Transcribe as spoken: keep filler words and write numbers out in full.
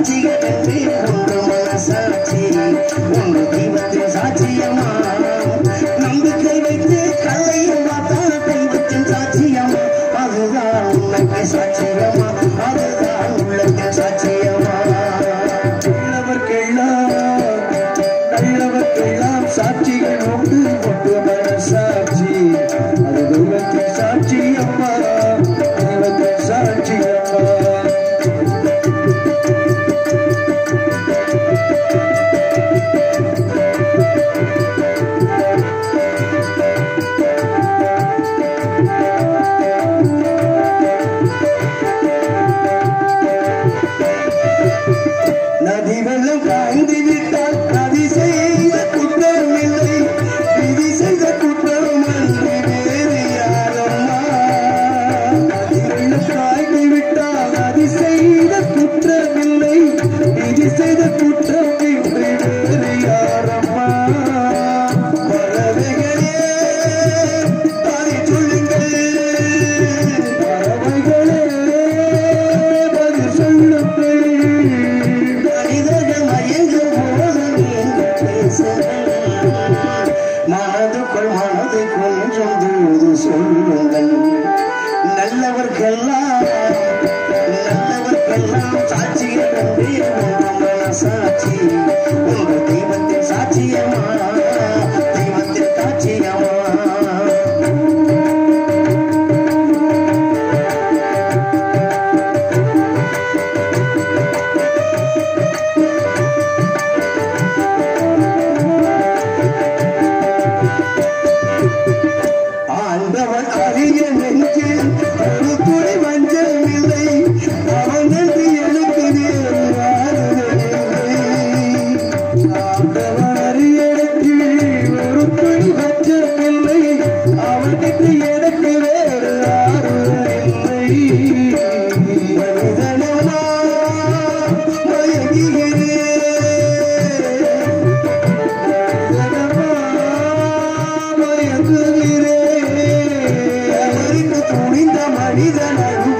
சாட்சிகள் என்று ஒன்று மனசாட்சி ஒன்று தெய்வத்தின் சாட்சியம்மா நம்பிக்கை வைத்து கல்லையும் பார்த்தால் தெய்வத்தின் சாட்சியம்மா அதுதான் உனக்கு சாட்சியம்மா அதுதான் உள்ளத்தின் சாட்சியம்மா நல்லவர்க்கெல்லாம் நல்லவர்க்கெல்லாம் சாட்சிகள் உண்டு ஒன்று மனசாட்சி அது தெய்வத்தின் சாட்சியம்மா தெய்வத்தின் சாட்சியம்மா நதி வெள்ளம் காய்ந்து விட்டால் நதி செய்த குற்றம் இல்லை விதி செய்த குற்றம் அன்று வேறு யாரம்மா நதி வெள்ளம் காய்ந்து விட்டால் நதி செய்த குற்றம் இல்லை விதி செய்த குற்றம் இன்று வேறு யாரம்மா பறவைகளே பாதி சொல்லுங்கள் பறவைகளே பாதி சொல்லுங்கள் மனதுக்குள் மனதை கொஞ்சம் தூது சொல்லுங்கள் நல்லவர்க்கெல்லாம் நல்லவர்க்கெல்லாம் சாட்சிகள் என்று மனசாட்சி உங்கள் தெய்வத்தின் சாட்சியமா தெய்வத்தின் சாட்சியமா ஆண்டவன் அறிய நெஞ்சில் ஒரு துளி வஞ்சம் இல்லை அவன் என்று எனக்கு வேறு ஆறுதலில்லை ஆண்டவன் அறிய நெஞ்சில் ஒரு துளி வஞ்சம் இல்லை அவன் என்று எனக்கு வேறு ஆறுதலில்லை மனிதனமா மயங்குகிறேன் மனிதனமா மயங்குகிறேன் துணிந்த மனிதன்